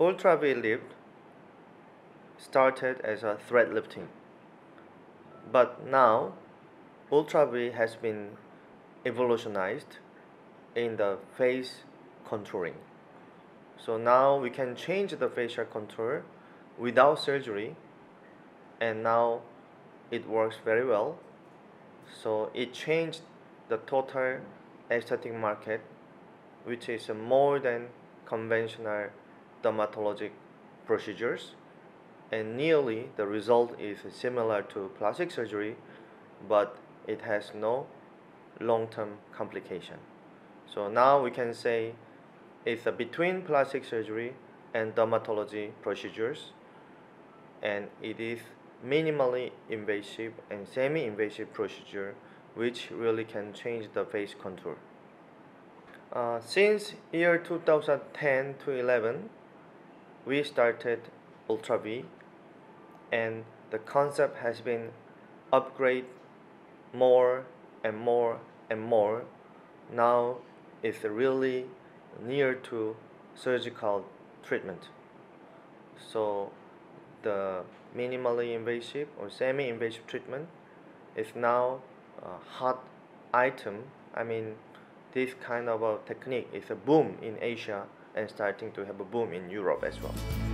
Ultra V lift started as a thread lifting, but now Ultra V has been evolutionized in the face contouring. So now we can change the facial contour without surgery, and now it works very well. So it changed the total aesthetic market, which is more than conventional dermatologic procedures, and nearly the result is similar to plastic surgery, but it has no long-term complication. So now we can say it's between plastic surgery and dermatology procedures, and it is minimally invasive and semi-invasive procedure which really can change the face contour. Since year 2010 to 11, we started Ultra V, and the concept has been upgrade more and more and more. Now it's really near to surgical treatment. So the minimally invasive or semi-invasive treatment is now a hot item. I mean, this kind of a technique is a boom in Asia and starting to have a boom in Europe as well.